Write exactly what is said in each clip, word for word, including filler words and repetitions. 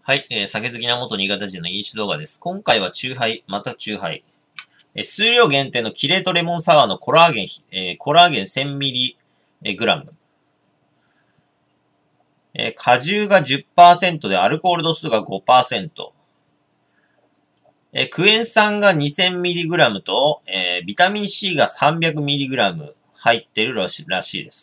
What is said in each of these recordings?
はい、えー、酒好きな元新潟人の飲酒動画です。今回はチューハイ、またチューハイ。えー、数量限定のキレートレモンサワーのコラーゲン、えー、コラーゲン せんミリグラム。えー、果汁が じゅっパーセント でアルコール度数が ごパーセント。えー、クエン酸が にせんミリグラム と、えー、ビタミン C が さんびゃくミリグラム 入ってるらしらしいです。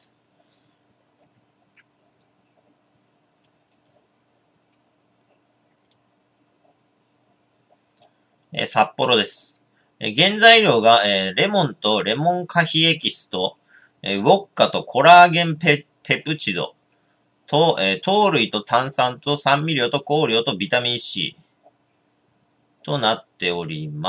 えー、札幌です。えー、原材料が、えー、レモンとレモン果皮エキスと、えー、ウォッカとコラーゲンペ、ペプチドと、えー、糖類と炭酸と酸味料と香料とビタミン C となっております。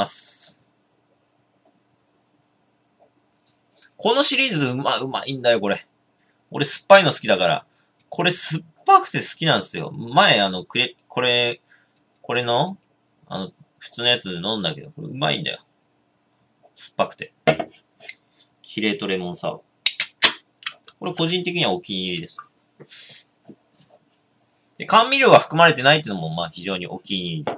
このシリーズうま、うまいんだよ、これ。俺酸っぱいの好きだから。これ酸っぱくて好きなんですよ。前、あの、くれ、これ、これの、あの、普通のやつ飲んだけど、これうまいんだよ。酸っぱくて。キレートレモンサワー。これ個人的にはお気に入りです。で、甘味料が含まれてないっていうのも、まあ非常にお気に入り。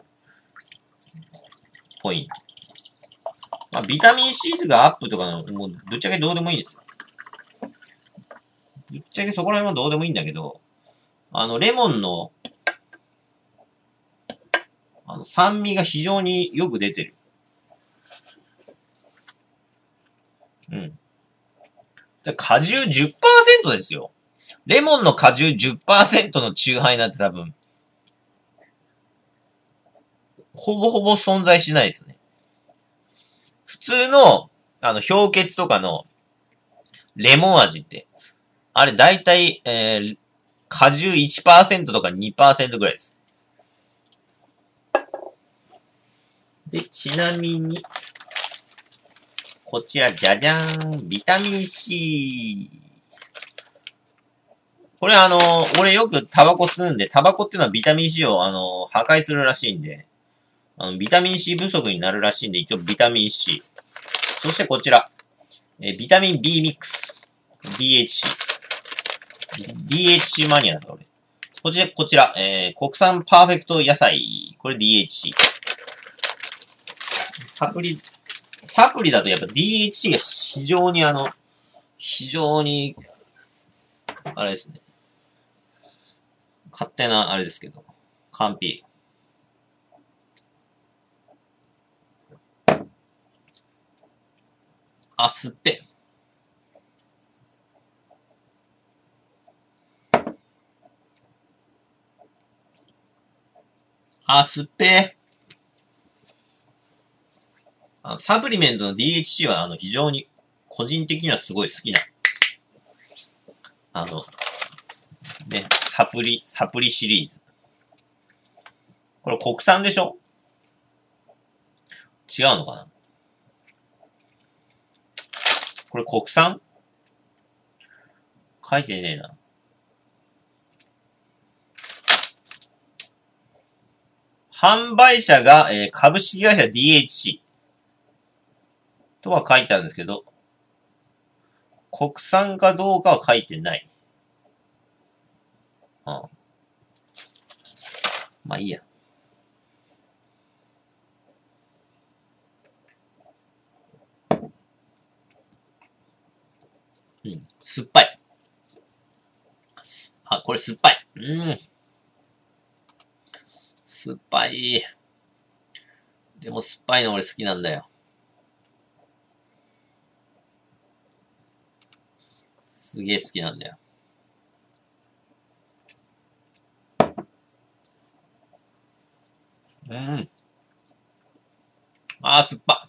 ポイント。まあ、ビタミン C がアップとかの、もう、ぶっちゃけどうでもいいですよ。ぶっちゃけそこら辺はどうでもいいんだけど、あの、レモンの、あの、酸味が非常によく出てる。うん。で果汁 じゅっパーセント ですよ。レモンの果汁 じゅっパーセント のチューハイなんて多分、ほぼほぼ存在しないですね。普通の、あの、氷結とかの、レモン味って、あれ大体、えー、果汁 いちパーセント とか にパーセント ぐらいです。で、ちなみに、こちら、じゃじゃーん、ビタミン C。これあの、俺よくタバコ吸うんで、タバコっていうのはビタミン C をあの、破壊するらしいんで、あの、ビタミン C 不足になるらしいんで、一応ビタミン C。そしてこちら、えー、ビタミン B ミックス。ディーエイチシー。ディーエイチシー マニアだから俺。こちら、こちら、えー、国産パーフェクト野菜。これ ディーエイチシー。サプリ、サプリだとやっぱ ディーエイチシー が非常にあの、非常に、あれですね。勝手なあれですけど、完璧。あ、すっぺ。あ、すっぺ。あのサプリメントの ディーエイチシー はあの非常に個人的にはすごい好きな。あの、ね、サプリ、サプリシリーズ。これ国産でしょ？違うのかな？これ国産？書いてねえな。販売者が、えー、株式会社 ディーエイチシー とは書いてあるんですけど、国産かどうかは書いてない。うん、まあいいや。うん、酸っぱい。あ、これ酸っぱい。うん。酸っぱい。でも酸っぱいの俺好きなんだよ。すげえ好きなんだよ。うん。あー、酸っぱ。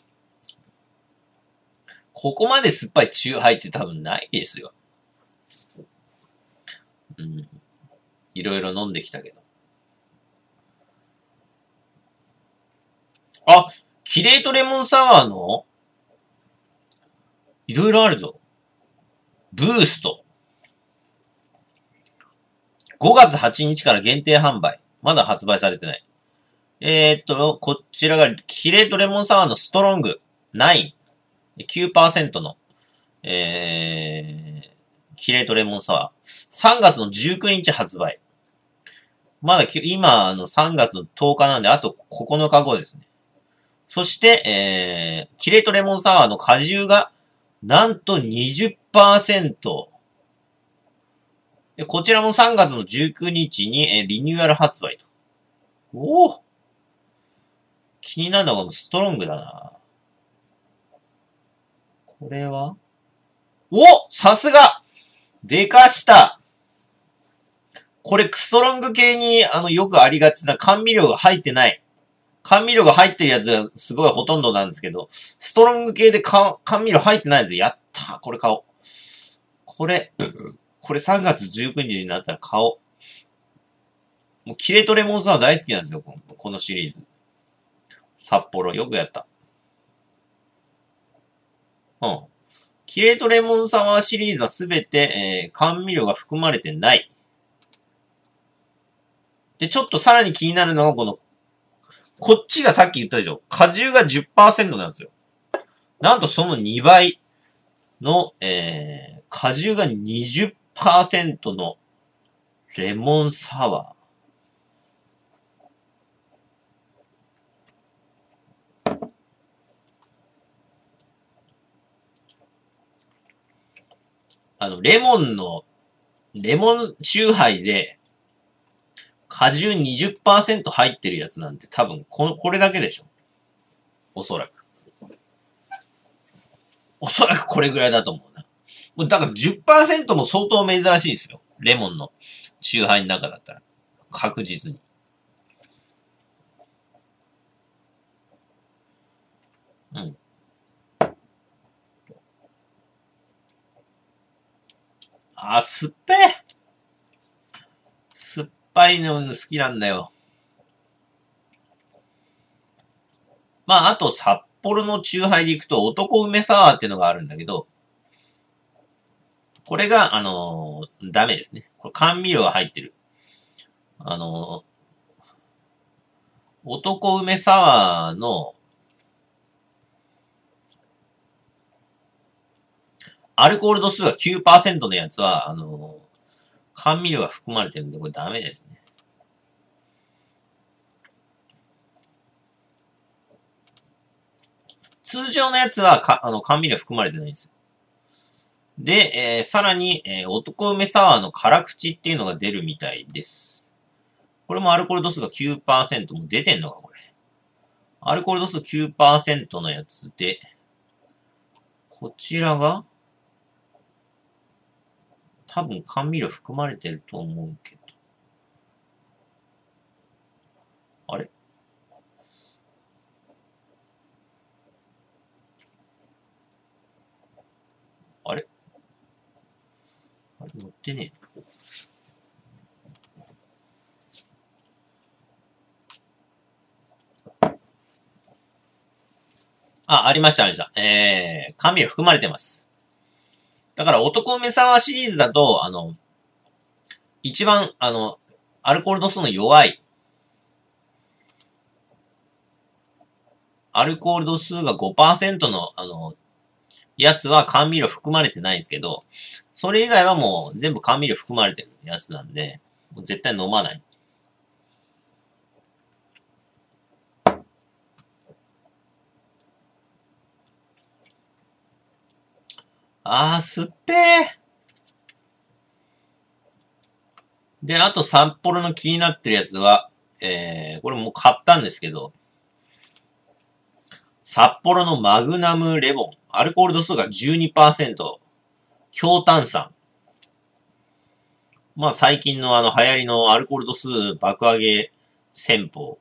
ここまで酸っぱいチューハイって多分ないですよ。うん。いろいろ飲んできたけど。あ、キレートレモンサワーのいろいろあるぞ。ブースト。ごがつはちにちから限定販売。まだ発売されてない。えー、っと、こちらがキレートレモンサワーのストロングきゅう。きゅうパーセント の、えー、キレートレモンサワー。さんがつのじゅうくにち発売。 まだき今、あの、さんがつのとおかなんで、あとここのかごですね。そして、えー、キレートレモンサワーの果汁が、なんと にじゅっパーセント。でこちらもさんがつのじゅうくにちに、えー、リニューアル発売と。おお気になるのがこのストロングだな。これはおさすがでかしたこれクストロング系に、あの、よくありがちな甘味料が入ってない。甘味料が入ってるやつがすごいほとんどなんですけど、ストロング系で甘味料入ってないやつやったこれ買おう。これ、これさんがつじゅうくにちになったら買おう。もうキレートレモンサワー大好きなんですよ、このシリーズ。札幌、よくやった。うん。キレートレモンサワーシリーズはすべて、えー、甘味料が含まれてない。で、ちょっとさらに気になるのがこの、こっちがさっき言ったでしょ。果汁が じゅっパーセント なんですよ。なんとそのにばいの、えー、果汁が にじゅっパーセント のレモンサワー。あの、レモンの、レモンチューハイで、果汁 にじゅっパーセント 入ってるやつなんて多分こ、これだけでしょ。おそらく。おそらくこれぐらいだと思うな。もうだから じゅっパーセント も相当珍しいんですよ。レモンのチューハイの中だったら。確実に。うん。あ、酸っぱい。酸っぱいの好きなんだよ。まあ、あと札幌のチューハイで行くと男梅サワーっていうのがあるんだけど、これが、あのー、ダメですね。これ甘味料が入ってる。あのー、男梅サワーのアルコール度数が きゅうパーセント のやつは、あのー、甘味料が含まれてるんで、これダメですね。通常のやつはか、あの、甘味料含まれてないんですよ。で、えー、さらに、えー、男梅サワーの辛口っていうのが出るみたいです。これもアルコール度数が きゅうパーセント も出てんのか、これ。アルコール度数 きゅうパーセント のやつで、こちらが、多分甘味料含まれてると思うけど。あれあれあれ乗ってねえ。あ、ありました、ありました。えー、甘味料含まれてます。だから男梅サワーシリーズだと、あの、一番、あの、アルコール度数の弱い、アルコール度数が ごパーセント の、あの、やつは甘味料含まれてないんですけど、それ以外はもう全部甘味料含まれてるやつなんで、もう絶対飲まない。あー、すっぺー。で、あと札幌の気になってるやつは、えー、これもう買ったんですけど、札幌のマグナムレモン。アルコール度数が じゅうにパーセント。強炭酸。まあ最近のあの流行りのアルコール度数爆上げ戦法。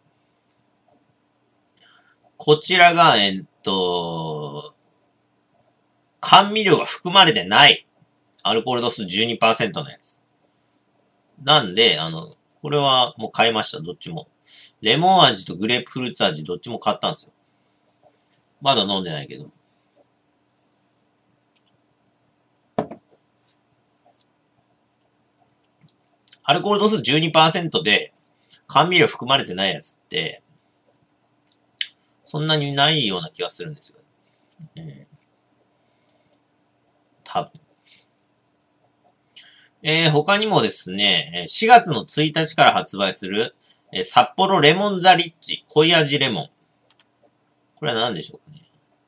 こちらが、えっと、甘味料が含まれてない。アルコール度数 じゅうにパーセント のやつ。なんで、あの、これはもう買いました、どっちも。レモン味とグレープフルーツ味どっちも買ったんですよ。まだ飲んでないけど。アルコール度数 じゅうにパーセント で、甘味料含まれてないやつって、そんなにないような気がするんですよ。うん。多分。 えー、他にもですね、しがつのついたちから発売する、えー、札幌レモンザリッチ濃い味レモン。これは何でしょうかね。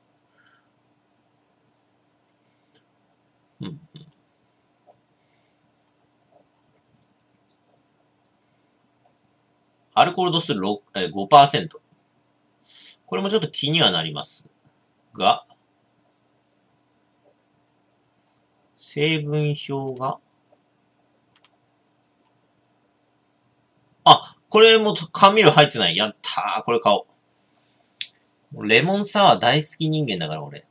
うん。アルコール度数ろくえー、ごパーセント。これもちょっと気にはなりますが、成分表が、あ、これも甘味料入ってない。やったー、これ買おう。レモンサワー大好き人間だから、俺。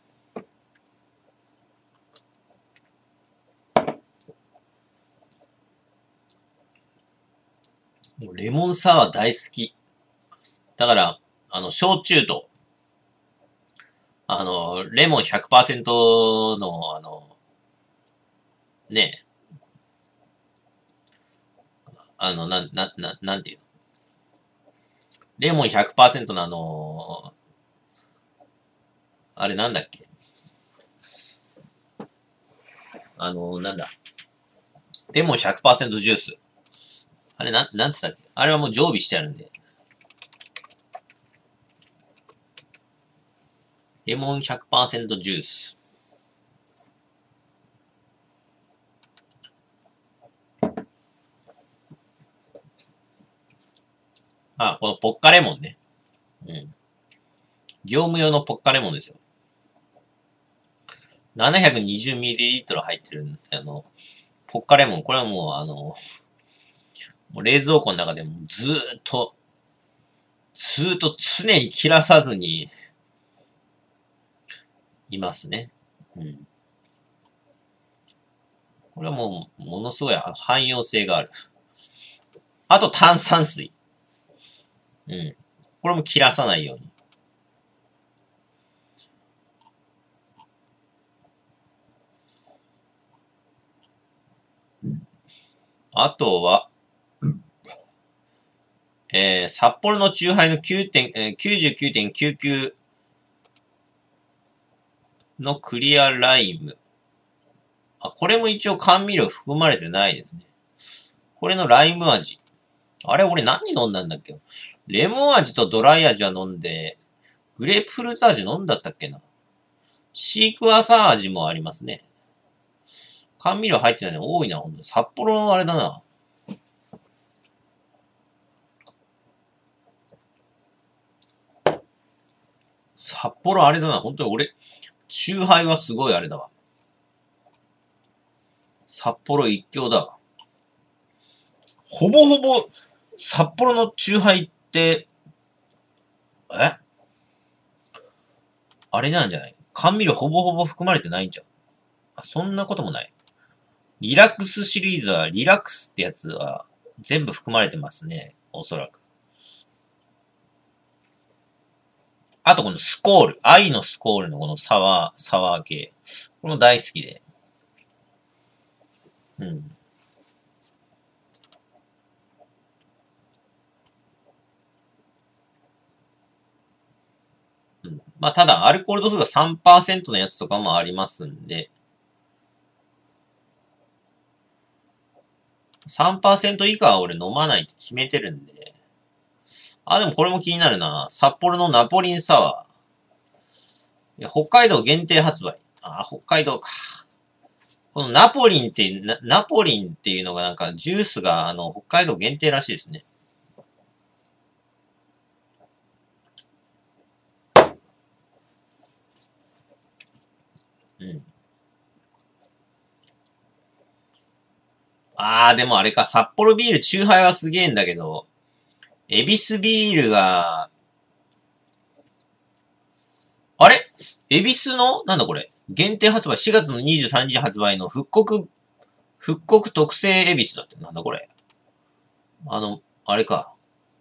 もうレモンサワー大好き。だから、あの、焼酎と、あの、レモンひゃくパーセントの、あの、ね、あの、なん、な、な、なんていうの。レモンひゃくパーセントのあの、あれなんだっけ。あの、なんだ。レモンひゃくパーセントジュース。あれなん、なんつったっけ。あれはもう常備してあるんで。レモン ひゃくパーセント ジュース。あ、このポッカレモンね。うん。業務用のポッカレモンですよ。ななひゃくにじゅうミリリットル 入ってる、あの、ポッカレモン。これはもう、あの、もう冷蔵庫の中でもずーっと、ずーっと常に切らさずにいますね。うん。これはもう、ものすごい汎用性がある。あと炭酸水。うん。これも切らさないように。あとは、えー、札幌のチューハイのきゅうてん、えー、きゅうじゅうきゅうてんきゅうきゅうのクリアライム。あ、これも一応甘味料含まれてないですね。これのライム味。あれ、俺何飲んだんだっけ。レモン味とドライ味は飲んで、グレープフルーツ味飲んだったっけな。シークワーサー味もありますね。甘味料入ってないの多いな、ほんと。札幌のあれだな。札幌あれだな。本当に俺、チューハイはすごいあれだわ。札幌一強だわ。ほぼほぼ、札幌のチューハイって、えあれなんじゃない。甘味料ほぼほぼ含まれてないんじゃん。あ、そんなこともない。リラックスシリーズは、リラックスってやつは、全部含まれてますね。おそらく。あとこのスコール。愛のスコールのこのサワー、サワー系。これも大好きで。うん。うん。まあ、ただ、アルコール度数が さんパーセント のやつとかもありますんで、さんパーセント 以下は俺飲まないって決めてるんで。あ、でもこれも気になるな。札幌のナポリンサワー。いや、北海道限定発売。あ、北海道か。このナポリンって、ナナポリンっていうのがなんかジュースがあの、北海道限定らしいですね。うん。あー、でもあれか、札幌ビール、チューハイはすげえんだけど、エビスビールが、あれエビスの、なんだこれ限定発売、しがつのにじゅうさんにち発売の復刻、復刻特製エビスだって。なんだこれ。あの、あれか。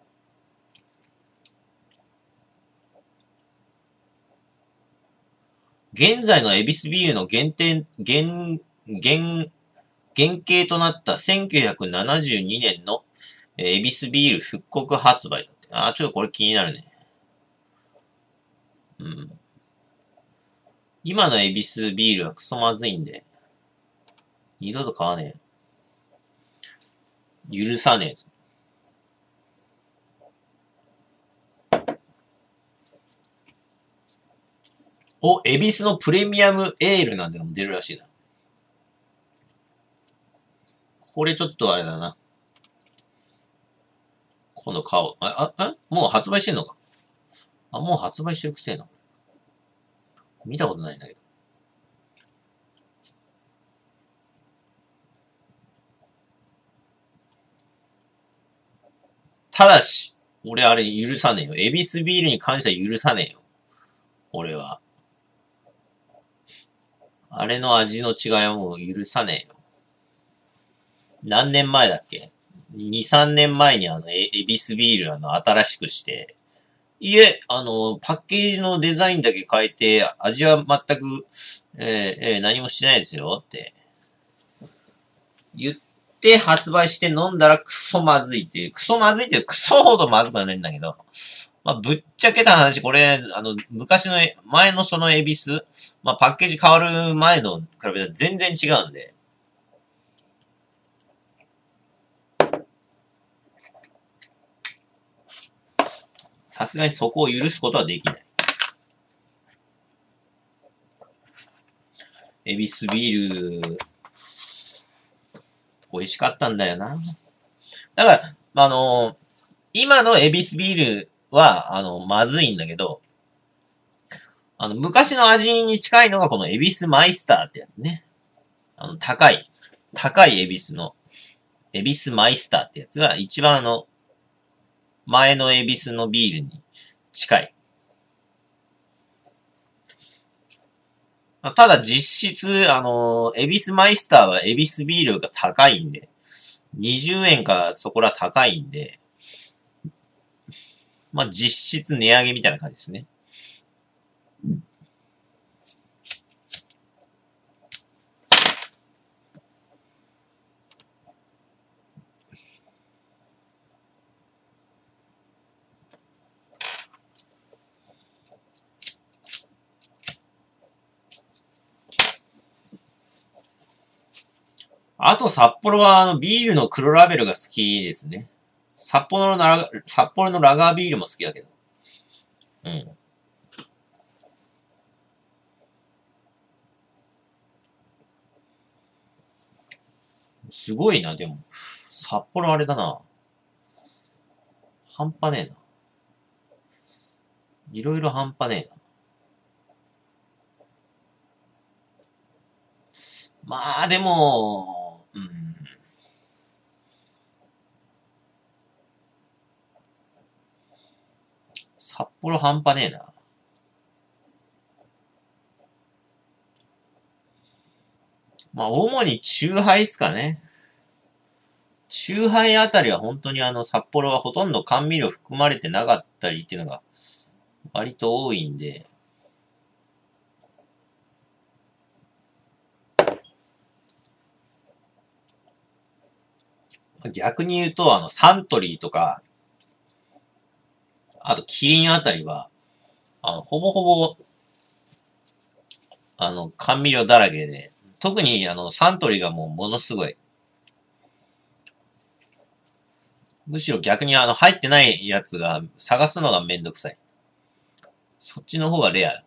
現在のエビスビールの限定、原、原、原型となったせんきゅうひゃくななじゅうにねんのエビスビール復刻発売だって。あー、ちょっとこれ気になるね。うん。今のエビスビールはクソまずいんで、二度と買わねえ。 許さねえぞ。お、エビスのプレミアムエールなんでも出るらしいな。これちょっとあれだな。今度買おう。あ、あ、あもう発売してんのか。あ、もう発売してるくせえな。見たことないんだけど。ただし、俺あれ許さねえよ。エビスビールに関しては許さねえよ。俺は。あれの味の違いはもう許さねえよ。何年前だっけ ?に、さんねんまえにあの、エビスビールあの、新しくして、いえ、あの、パッケージのデザインだけ変えて、味は全く、えーえー何もしてないですよって言って発売して飲んだらクソまずいっていう、クソまずいっていう、クソほどまずくはないんだけど、まあ、ぶっちゃけた話、これ、あの、昔の、前のそのエビス、まあ、パッケージ変わる前の比べたら全然違うんで、さすがにそこを許すことはできない。エビスビール、美味しかったんだよな。だから、あの、今のエビスビールは、あの、まずいんだけど、あの、昔の味に近いのがこのエビスマイスターってやつね。あの、高い、高いエビスの、エビスマイスターってやつが一番あの、前のエビスのビールに近い。ただ実質、あの、エビスマイスターはエビスビールが高いんで、にじゅうえんかそこら高いんで、まあ、実質値上げみたいな感じですね。あと札幌はあのビールの黒ラベルが好きですね。札幌のラガ、札幌のラガービールも好きだけど。うん。すごいな、でも。札幌あれだな。半端ねえな。いろいろ半端ねえな。まあ、でも、うん。札幌半端ねえな。まあ、主にチューハイっすかね。チューハイあたりは本当にあの、札幌はほとんど甘味料含まれてなかったりっていうのが割と多いんで、逆に言うと、あの、サントリーとか、あとキリンあたりは、あの、ほぼほぼ、あの、甘味料だらけで、特にあの、サントリーがもうものすごい、むしろ逆にあの、入ってないやつが探すのがめんどくさい。そっちの方がレア。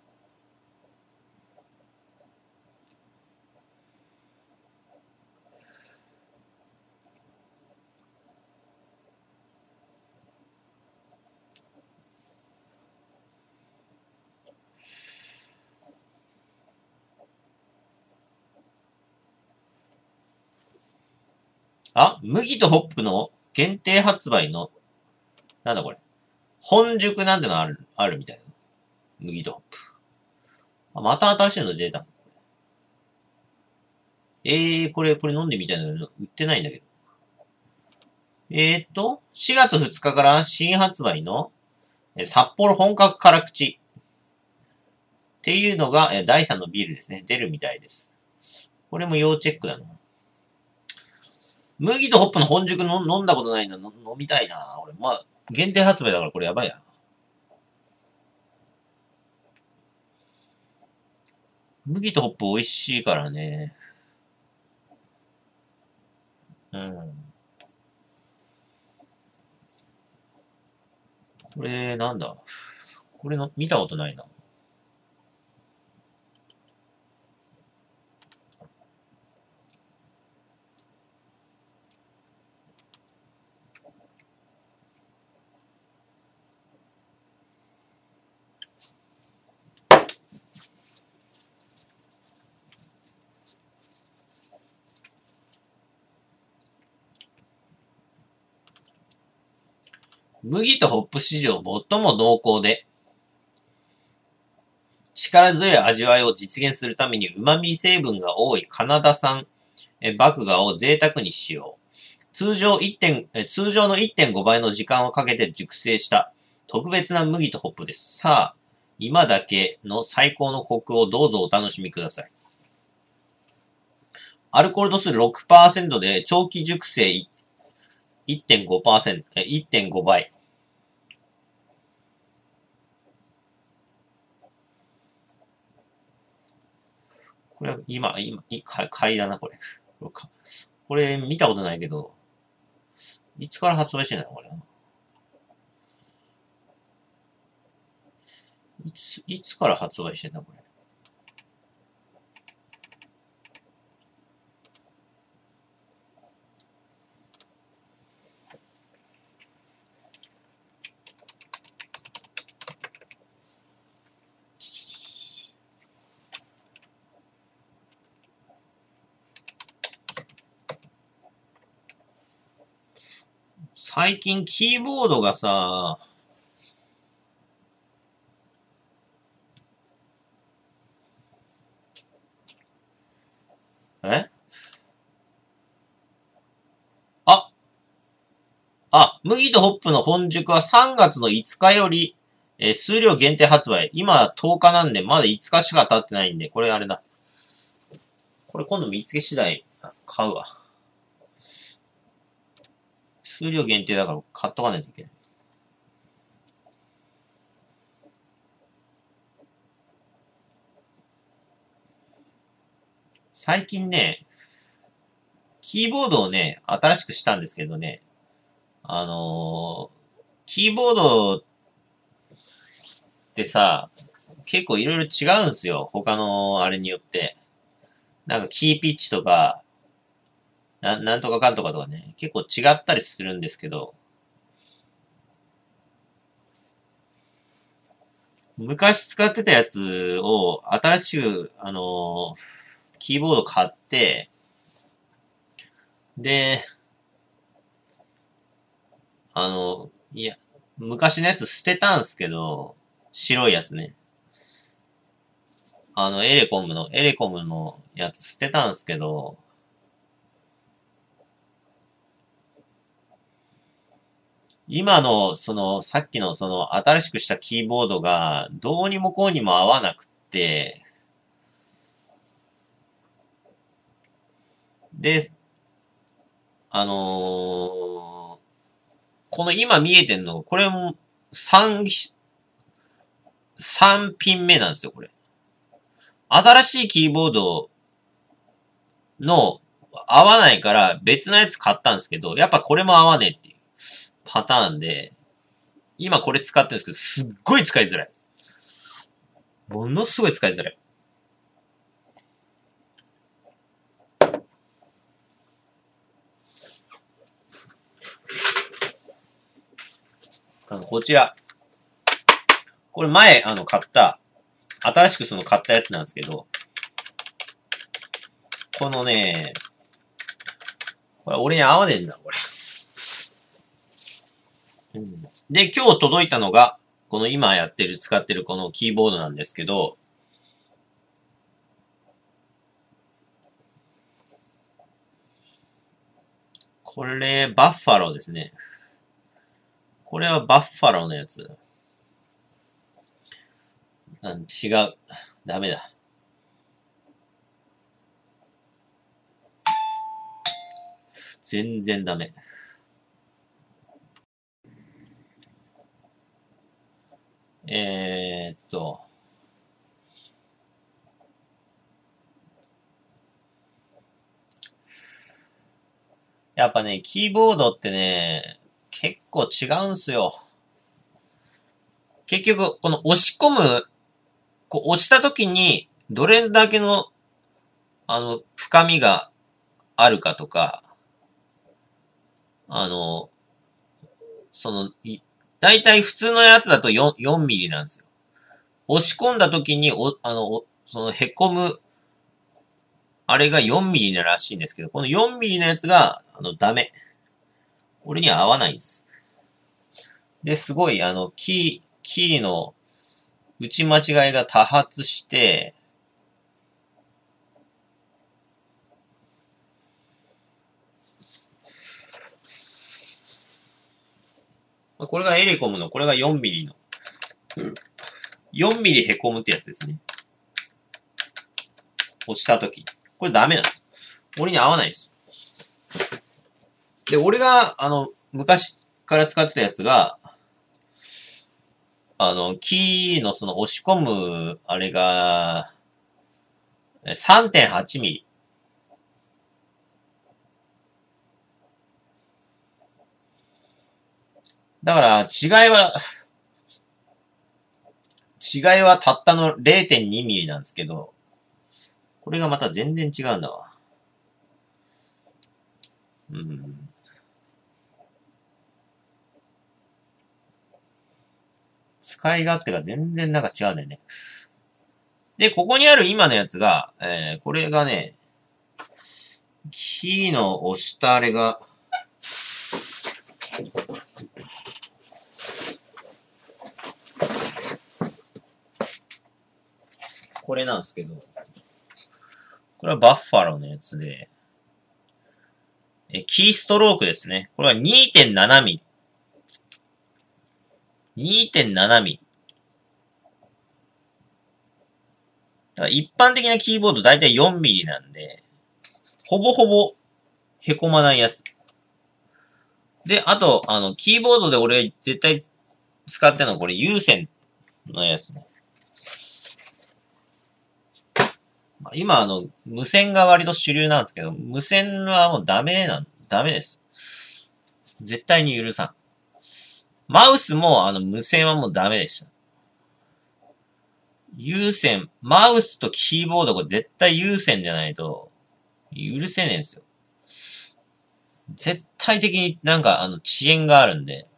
あ、麦とホップの限定発売の、なんだこれ。本宿なんてのある、あるみたいな。麦とホップ。あ、また新しいの出た。えー、これ、これ飲んでみたいなの売ってないんだけど。えーっと、しがつふつかから新発売の、え札幌本格辛口っていうのが、えだいさんのビールですね。出るみたいです。これも要チェックだな。麦とホップの本宿の飲んだことないの飲みたいな。俺、まあ、限定発売だからこれやばいや。麦とホップ美味しいからね。うん。 これ、なんだこれの、見たことないな。麦とホップ史上最も濃厚で、力強い味わいを実現するために旨味成分が多いカナダ産麦芽を贅沢に使用。通常いってん、通常のいってんごばいの時間をかけて熟成した特別な麦とホップです。さあ、今だけの最高のコクをどうぞお楽しみください。アルコール度数 ろくパーセント で長期熟成 いってんごパーセント、いってんごばい。これは今、今、買いだな、これ。これ見たことないけど、いつから発売してんのこれ。いつ、いつから発売してんだこれ。最近キーボードがさ、えあ、あ、麦とホップの本熟はさんがつのいつかより、えー数量限定発売。今とおかなんで、まだいつかしか経ってないんで、これあれだ。これ今度見つけ次第、買うわ。数量限定だから買っとかないといけない。最近ね、キーボードをね、新しくしたんですけどね、あのー、キーボードってさ、結構いろいろ違うんですよ。他のあれによって。なんかキーピッチとか、ななんとかかんとかとかね、結構違ったりするんですけど、昔使ってたやつを新しく、あのー、キーボード買って、で、あの、いや、昔のやつ捨てたんすけど、白いやつね。あの、エレコムの、エレコムのやつ捨てたんすけど、今の、その、さっきの、その、新しくしたキーボードが、どうにもこうにも合わなくって、で、あのーこの今見えてんの、これもさん、さんピン目なんですよ、これ。新しいキーボードの合わないから別のやつ買ったんですけど、やっぱこれも合わねえっていうパターンで、今これ使ってるんですけど、すっごい使いづらい。ものすごい使いづらい。あの、こちら。これ前、あの、買った、新しくその買ったやつなんですけど、このね、これ俺に合わねえんだ、これ。うん、で、今日届いたのが、この今やってる、使ってるこのキーボードなんですけど、これ、バッファローですね。これはバッファローのやつ。うん、違う。ダメだ。全然ダメ。えー、っと。やっぱね、キーボードってね、結構違うんすよ。 結局、この押し込む、こう押した時に、どれだけの、あの、深みがあるかとか、あの、その、だいたい普通のやつだと 4, 4ミリなんですよ。押し込んだ時に、お、あの、その、へこむ、あれがよんミリならしいんですけど、このよんミリのやつが、あの、ダメ。俺には合わないんです。で、すごい、あの、キー、キーの打ち間違いが多発して、これがエレコムの、これがよんミリの。よんミリへこむってやつですね。押したとき。これダメなんです。俺に合わないです。で、俺が、あの、昔から使ってたやつが、あの、キーのその押し込む、あれが、さんてんはちミリ。だから、違いは、違いはたったの れいてんにミリなんですけど、これがまた全然違うんだわ。うん。使い勝手が全然なんか違うんだよね。で、ここにある今のやつが、えー、これがね、キーの押したあれが、これなんですけど、これはバッファローのやつで、え、キーストロークですね。これは にてんななミリ。にてんななミリ。だから一般的なキーボードだいたいよんミリなんで、ほぼほぼへこまないやつ。で、あと、あの、キーボードで俺絶対使ってるのはこれ有線のやつね。今、あの、無線が割と主流なんですけど、無線はもうダメなん、ダメです。絶対に許さん。マウスも、あの、無線はもうダメでした。有線、マウスとキーボードが絶対有線じゃないと、許せねえんですよ。絶対的になんか、あの、遅延があるんで。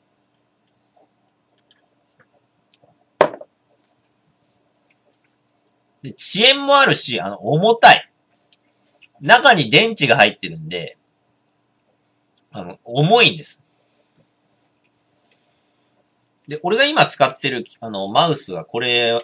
で、遅延もあるし、あの、重たい。中に電池が入ってるんで、あの、重いんです。で、俺が今使ってる、あの、マウスはこれ、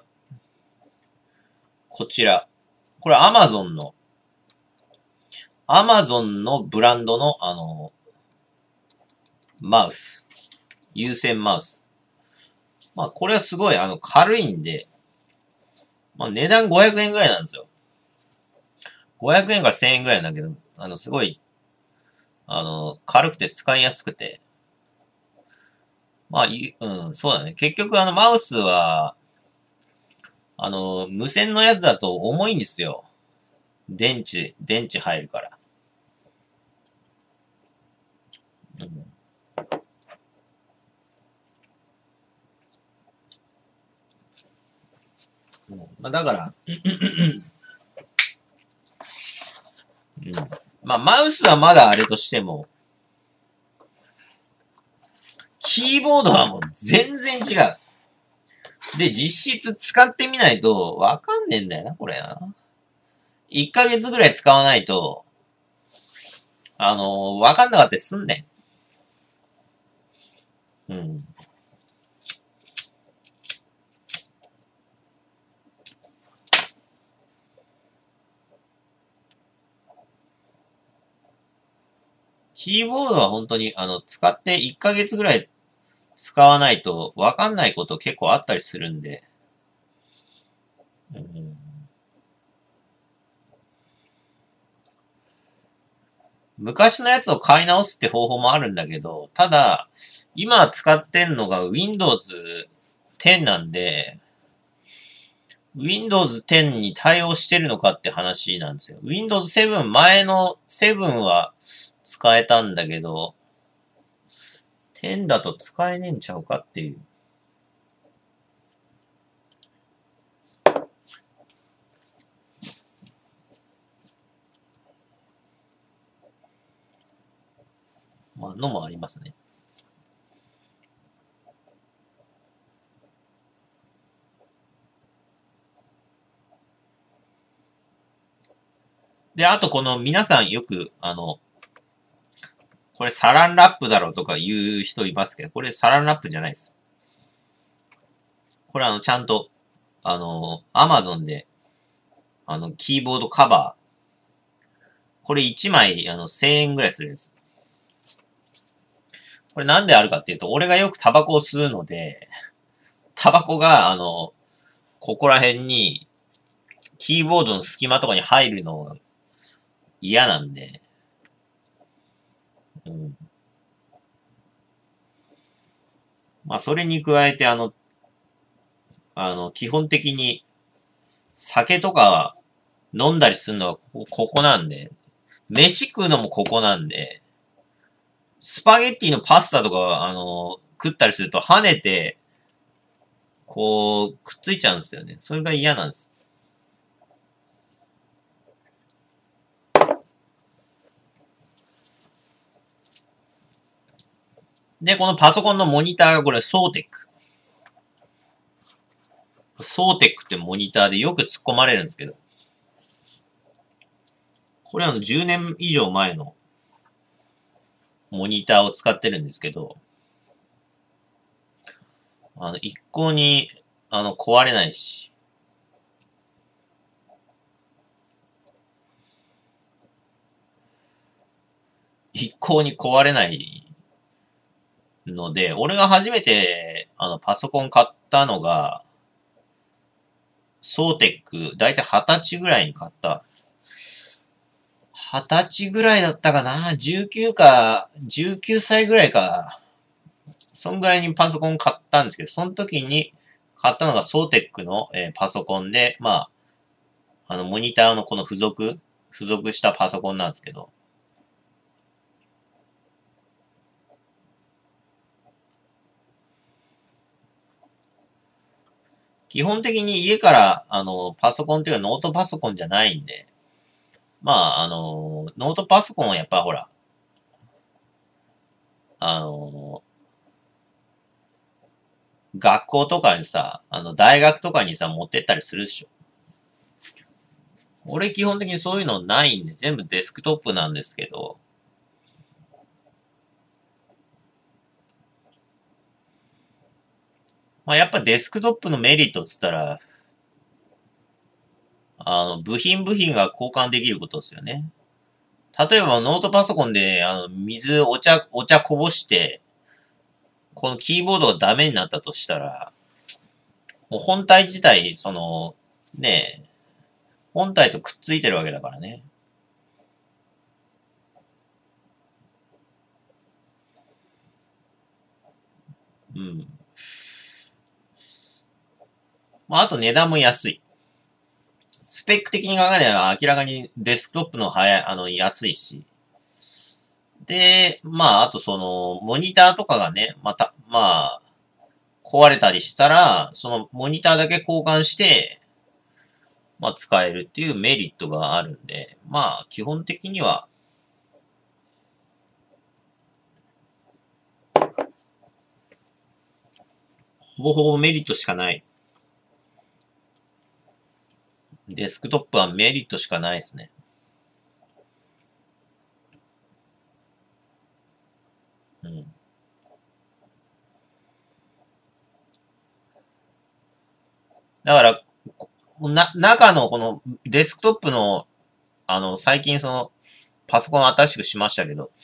こちら。これ Amazon の、Amazon のブランドの、あの、マウス。有線マウス。まあ、これはすごい、あの、軽いんで、まあ、値段ごひゃくえんぐらいなんですよ。ごひゃくえんからせんえんぐらいなんだけど、あの、すごい、あの、軽くて使いやすくて。まあ、うん、そうだね。結局、あの、マウスは、あの、無線のやつだと重いんですよ。電池、電池入るから。うん、まあ、だから、うん、まあ、マウスはまだあれとしても、キーボードはもう全然違う。で、実質使ってみないとわかんねえんだよな、これな。いっかげつぐらい使わないと、あのー、わかんなかったりすんねん。うん。キーボードは本当に、あの、使っていっかげつぐらい使わないとわかんないこと結構あったりするんで。うん、昔のやつを買い直すって方法もあるんだけど、ただ、今使ってんのが Windows テンなんで、Windows テンに対応してるのかって話なんですよ。Windows セブン、前のセブンは使えたんだけど、テンだと使えねえんちゃうかっていう。 まあ、のもありますね。で、あとこの皆さんよく、あの、これサランラップだろうとか言う人いますけど、これサランラップじゃないです。これあの、ちゃんと、あの、アマゾンで、あの、キーボードカバー。これいちまい、あの、せんえんぐらいするやつ。これなんであるかっていうと、俺がよくタバコを吸うので、タバコが、あの、ここら辺に、キーボードの隙間とかに入るのが嫌なんで、うん。まあ、それに加えて、あの、あの、基本的に、酒とか飲んだりするのはこここなんで、飯食うのもここなんで、スパゲッティのパスタとか、あの、食ったりすると跳ねて、こう、くっついちゃうんですよね。それが嫌なんです。で、このパソコンのモニターがこれ、ソーテック。ソーテックってモニターでよく突っ込まれるんですけど、これはあのじゅうねん以上前のモニターを使ってるんですけど、あの、一向に、あの、壊れないし、一向に壊れないので、俺が初めて、あの、パソコン買ったのが、ソーテック、だいたいはたちぐらいに買った。はたちぐらいだったかな ?じゅうきゅう か、じゅうきゅうさいぐらいか。そんぐらいにパソコン買ったんですけど、その時に買ったのがソーテックの、えーパソコンで、まあ、あの、モニターのこの付属、付属したパソコンなんですけど、基本的に家から、あの、パソコンっていうかノートパソコンじゃないんで、まあ、あの、ノートパソコンはやっぱほら、あの、学校とかにさ、あの、大学とかにさ、持ってったりするでしょ。俺基本的にそういうのないんで、全部デスクトップなんですけど、まあやっぱデスクトップのメリットっつったら、あの、部品部品が交換できることですよね。例えばノートパソコンで、あの、水、お茶、お茶こぼして、このキーボードがダメになったとしたら、もう本体自体、その、ねえ、本体とくっついてるわけだからね。うん。まあ、あと値段も安い。スペック的に考えれば明らかにデスクトップの早い、あの、安いし。で、まあ、あとその、モニターとかがね、また、まあ、壊れたりしたら、そのモニターだけ交換して、まあ、使えるっていうメリットがあるんで、まあ、基本的には、ほぼほぼメリットしかない。デスクトップはメリットしかないですね。うん。だから、な、中のこのデスクトップの、あの、最近その、パソコン新しくしましたけど、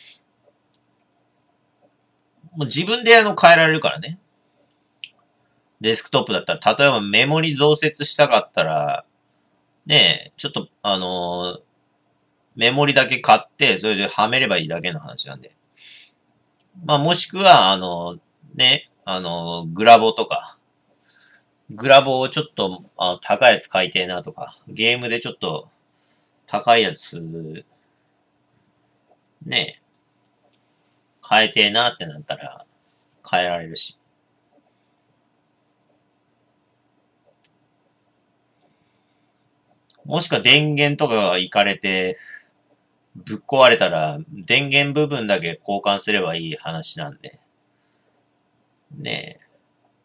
もう自分であの変えられるからね。デスクトップだったら、例えばメモリ増設したかったら、ねえ、ちょっと、あのーメモリだけ買って、それではめればいいだけの話なんで。まあ、もしくは、あの、ね、あの、グラボとか、グラボをちょっと、あ高いやつ買いてえなとか、ゲームでちょっと高いやつ、ね、変えてえなってなったら、変えられるし。もしくは電源とかがいかれて、 ぶっ壊れたら電源部分だけ交換すればいい話なんで。ねえ。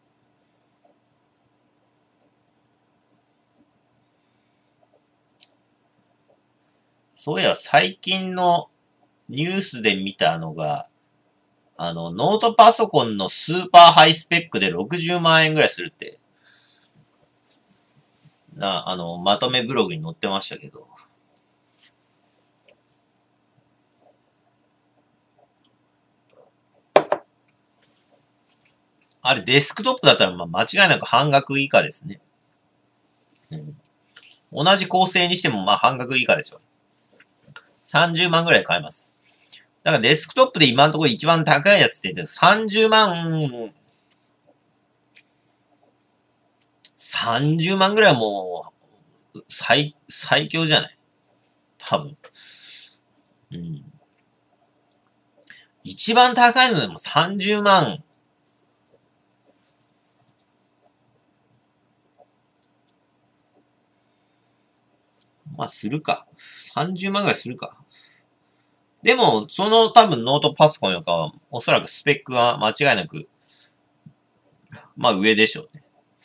そういや、最近のニュースで見たのが、あの、ノートパソコンのスーパーハイスペックでろくじゅうまん円ぐらいするって、な、あの、まとめブログに載ってましたけど。あれ、デスクトップだったら、まあ、間違いなく半額以下ですね。うん。同じ構成にしても、まあ、半額以下でしょ。さんじゅうまんぐらい買えます。だからデスクトップで今のところ一番高いやつって言ってさんじゅうまん、さんじゅうまんぐらいはもう、最、最強じゃない多分。うん。一番高いのでもさんじゅうまん。まあ、するか。さんじゅうまんぐらいするか。でも、その多分ノートパソコンよりかは、おそらくスペックは間違いなく、まあ上でしょうね。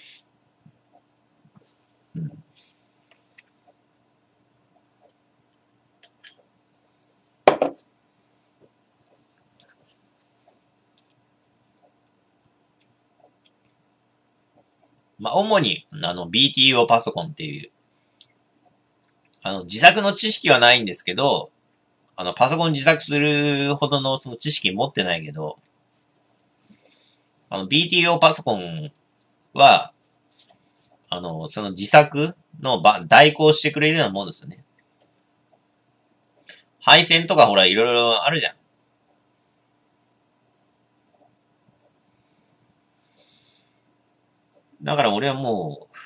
うん。まあ主に、あの、ビーティーオー パソコンっていう、あの、自作の知識はないんですけど、あの、パソコン自作するほどのその知識持ってないけど、あの、ビーティーオー パソコンは、あの、その自作のば代行してくれるようなもんですよね。配線とかほら、いろいろあるじゃん。だから俺はもう、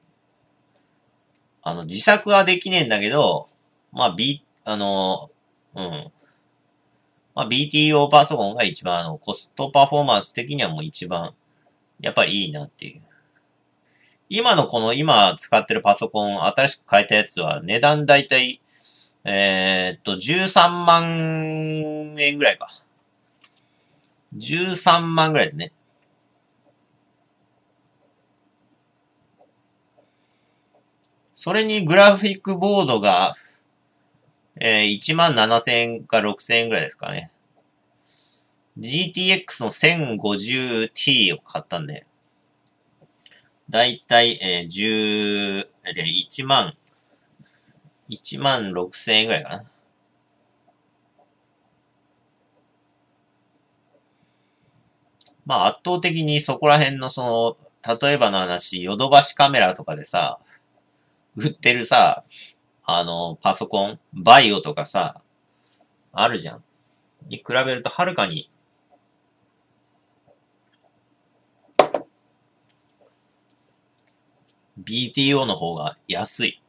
あの、自作はできねえんだけど、まあ、B、あの、うん。まあ、ビーティーオー パソコンが一番、あの、コストパフォーマンス的にはもう一番、やっぱりいいなっていう。今のこの今使ってるパソコン、新しく変えたやつは値段だいたい、えーっと、じゅうさんまん円ぐらいか。じゅうさんまんぐらいですね。それにグラフィックボードが、えー、いちまんななせんえんかろくせんえんぐらいですかね。ジーティーエックス の せんごじゅうティー を買ったんで、だいたい、えー、じゅう、えー、いちまん、いちまんろくせんえんぐらいかな。まあ圧倒的にそこら辺のその、例えばの話、ヨドバシカメラとかでさ、売ってるさ、あの、パソコン、バイオとかさ、あるじゃん。に比べるとはるかに ビーティーオー の方が安い。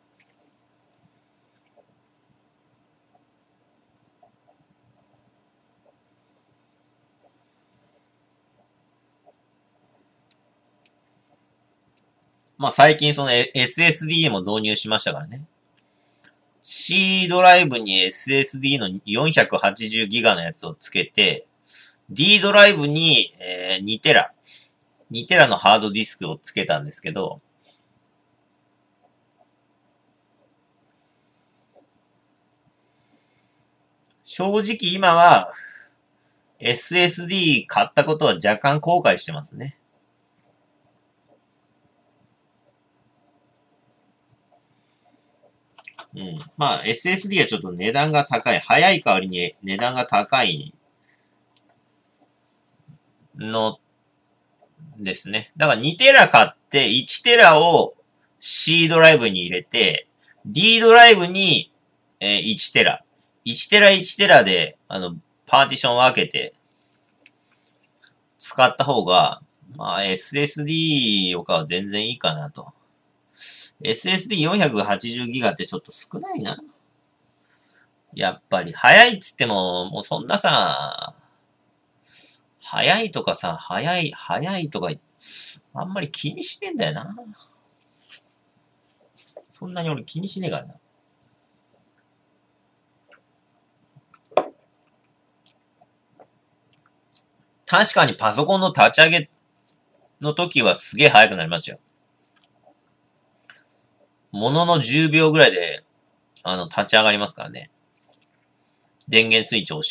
まあ最近その エスエスディー も導入しましたからね。C ドライブに エスエスディー のよんひゃくはちじゅうギガのやつをつけて、D ドライブに、えー、にテラ、にテラのハードディスクをつけたんですけど、正直今は エスエスディー 買ったことは若干後悔してますね。うん。まあ エスエスディー はちょっと値段が高い。早い代わりに値段が高いのですね。だからにテラ買っていちテラを C ドライブに入れて、D ドライブに、えー、いちテラ。いちテラいちテラで、あの、パーティションを分けて使った方が、まあ エスエスディー よかは全然いいかなと。エスエスディーよんひゃくはちじゅうギガってちょっと少ないな。やっぱり、早いっつっても、もうそんなさ、早いとかさ、早い、早いとか、あんまり気にしてんだよな。そんなに俺気にしねえからな。 確かにパソコンの立ち上げの時はすげえ速くなりますよ。もののじゅうびょうぐらいで、あの、立ち上がりますからね。電源スイッチを押して。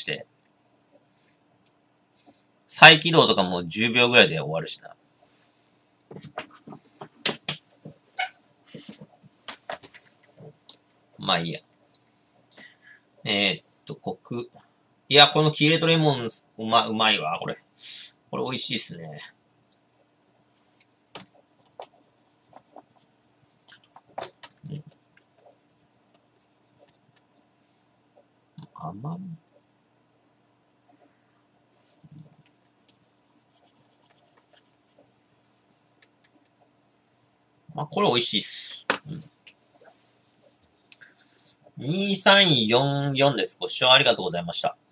再起動とかもじゅうびょうぐらいで終わるしな。まあいいや。えー、っと、コク。いや、このキレートレモン、うま、うまいわ、これ。これ美味しいっすね。うん、甘み。まあ、これ美味しいっす。うん、にさんよんよんです。ご視聴ありがとうございました。